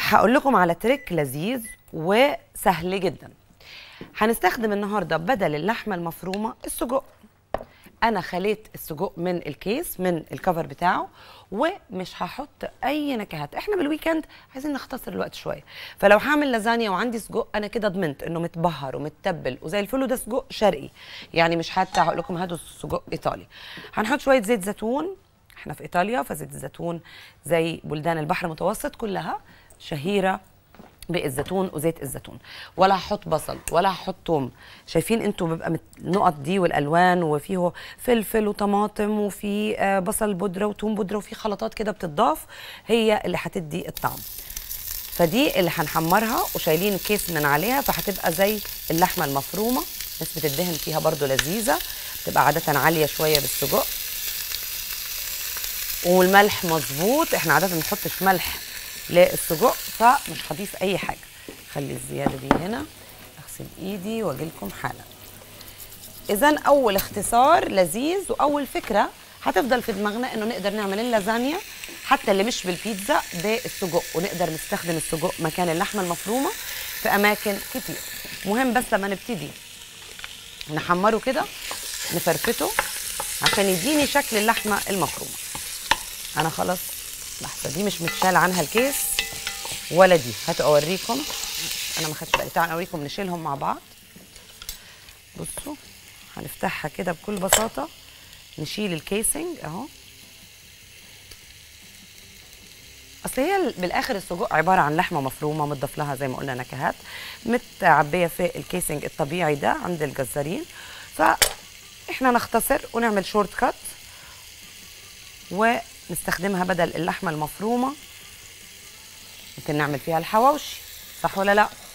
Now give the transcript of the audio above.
هقول لكم على تريك لذيذ وسهل جدا. هنستخدم النهارده بدل اللحمه المفرومه السجق. انا خليت السجق من الكيس من الكفر بتاعه، ومش هحط اي نكهات. احنا بالويكند عايزين نختصر الوقت شويه، فلو هعمل لازانيا وعندي سجق انا كده ضمنت انه متبهر ومتبل وزي الفل، وده سجق شرقي يعني، مش حتى هقول لكم هاتوا سجق ايطالي. هنحط شويه زيت زيتون، احنا في ايطاليا فزيت الزيتون زي بلدان البحر المتوسط كلها شهيره بالزيتون وزيت الزيتون. ولا هحط بصل ولا هحط توم. شايفين انتوا بيبقى النقط دي والالوان، وفيه فلفل وطماطم وفي بصل بودره وتوم بودره، وفي خلطات كده بتضاف هي اللي هتدي الطعم. فدي اللي هنحمرها وشايلين الكيس من عليها، فهتبقى زي اللحمه المفرومه. نسبه الدهن فيها برضو لذيذه، بتبقى عاده عاليه شويه بالسجق. والملح مظبوط، احنا عاده ما بنحطش ملح للسجق فمش هضيف اي حاجه. خلي الزياده دي هنا، اغسل ايدي واجي لكم حالا. اذا اول اختصار لذيذ واول فكره هتفضل في دماغنا انه نقدر نعمل اللازانيا حتى اللي مش بالبيتزا بالسجق، ونقدر نستخدم السجق مكان اللحمه المفرومه في اماكن كتير. مهم بس لما نبتدي نحمره كده نفرفته عشان يديني شكل اللحمه المفرومه. انا خلاص لحظه، دي مش متشال عنها الكيس ولا دي، هاتوا اوريكم. انا ما خدتش بالي، تعالوا اوريكم نشيلهم مع بعض. بصوا هنفتحها كده بكل بساطه، نشيل الكيسنج اهو. اصل هي بالاخر السجق عباره عن لحمه مفرومه متضاف لها زي ما قلنا نكهات، متعبيه في الكيسنج الطبيعي ده عند الجزارين. فاحنا نختصر ونعمل شورت كات ونستخدمها بدل اللحمه المفرومه. ممكن نعمل فيها الحواوشي، صح ولا لا؟